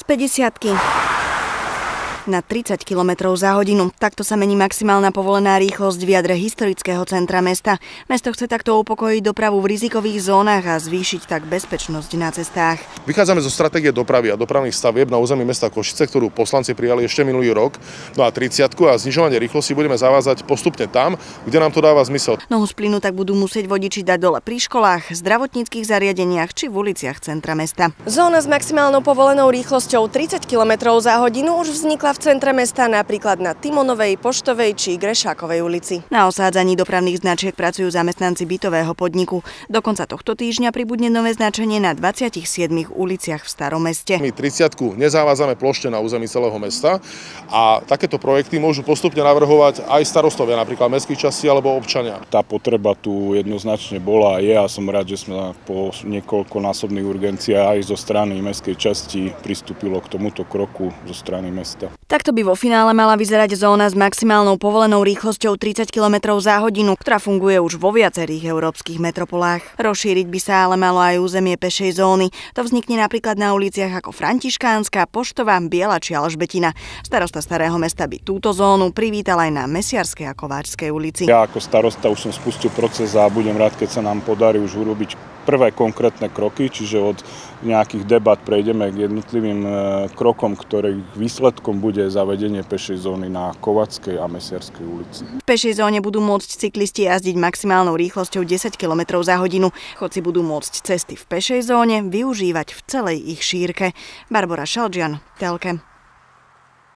Z 50-ky na 30 km za hodinu. Takto sa mení maximálna povolená rýchlosť v jadre historického centra mesta. Mesto chce takto upokojiť dopravu v rizikových zónach a zvýšiť tak bezpečnosť na cestách. Vychádzame zo stratégie dopravy a dopravných stavieb na území mesta Košice, ktorú poslanci prijali ešte minulý rok. No a 30-ku a znižovanie rýchlosti budeme zavázať postupne tam, kde nám to dáva zmysel. Nohu z plynu tak budú musieť vodiči dať dole pri školách, zdravotníckych zariadeniach či v uliciach centra mesta. Zóna s maximálnou povolenou rýchlosťou 30 km za hodinu už vznikla v centre mesta, napríklad na Timonovej, Poštovej či Grešákovej ulici. Na osádzaní dopravných značiek pracujú zamestnanci bytového podniku. Do konca tohto týždňa pribudne nové značenie na 27 uliciach v Starom meste. My 30-ku nezavádzame plošne na území celého mesta a takéto projekty môžu postupne navrhovať aj starostovia, napríklad mestských častí alebo občania. Tá potreba tu jednoznačne bola a je a som rád, že sme po niekoľkonásobných urgenciách aj zo strany mestskej časti pristúpilo k tomuto kroku zo strany mesta. Takto by vo finále mala vyzerať zóna s maximálnou povolenou rýchlosťou 30 km za hodinu, ktorá funguje už vo viacerých európskych metropolách. Rozšíriť by sa ale malo aj územie pešej zóny. To vznikne napríklad na uliciach ako Františkánska, Poštová, Biela či Alžbetina. Starosta Starého mesta by túto zónu privítal aj na Mesiarskej a Kováčskej ulici. Ja ako starosta už som spustil proces a budem rád, keď sa nám podarí už urobiť prvé konkrétne kroky, čiže od nejakých debat prejdeme k jednotlivým krokom, ktorých výsledkom bude zavedenie pešej zóny na Kováčskej a Mesiarskej ulici. V pešej zóne budú môcť cyklisti jazdiť maximálnou rýchlosťou 10 km za hodinu. Chodci budú môcť cesty v pešej zóne využívať v celej ich šírke. Barbora Šalžian, Telke.